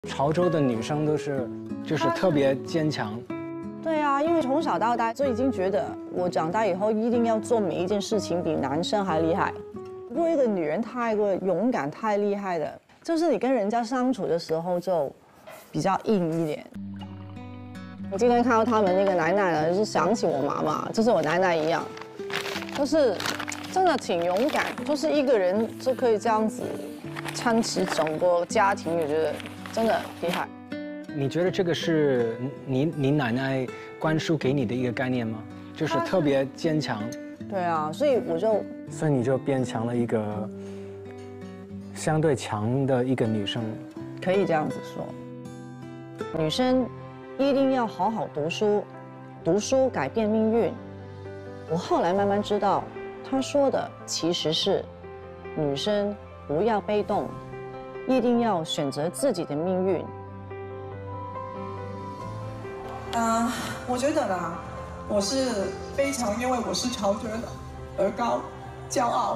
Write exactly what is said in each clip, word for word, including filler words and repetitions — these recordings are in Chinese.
潮州的女生都是就是特别坚强。 对啊，因为从小到大就已经觉得我长大以后一定要做每一件事情比男生还厉害。如果一个女人太过勇敢、太厉害的，就是你跟人家相处的时候就比较硬一点。我今天看到他们那个奶奶呢，就是想起我妈妈，就是我奶奶一样，就是真的挺勇敢，就是一个人就可以这样子撑起整个家庭，我觉得真的厉害。 你觉得这个是你你奶奶灌输给你的一个概念吗？就是特别坚强。 对啊，所以我就， 所以你就变成了一个相对强的一个女生。 可以这样子说，女生一定要好好读书，读书改变命运。我后来慢慢知道，她说的其实是女生不要被动，一定要选择自己的命运。 啊、呃，我觉得啦，我是非常因为我是潮州的而高骄傲。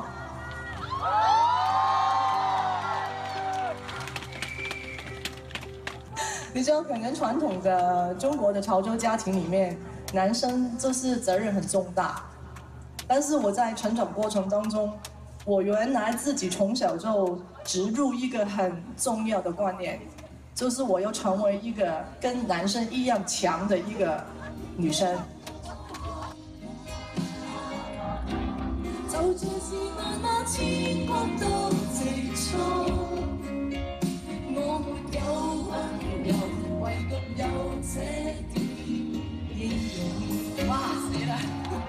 你知道，可能传统的中国的潮州家庭里面，男生就是责任很重大。但是我在成长过程当中，我原来自己从小就植入一个很重要的观念。就是我要成为一个跟男生一样强的一个女生。哇，死了！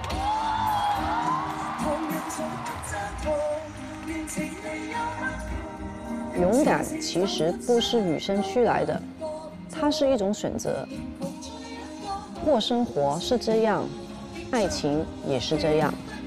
勇敢其实不是与生俱来的，它是一种选择。过生活是这样，爱情也是这样。